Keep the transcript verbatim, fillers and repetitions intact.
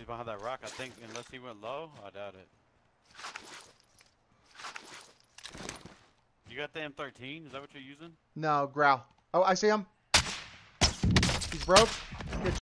behind that rock, I think, unless he went low, I doubt it. You got the M thirteen? Is that what you're using? No, growl. Oh, I see him. He's broke.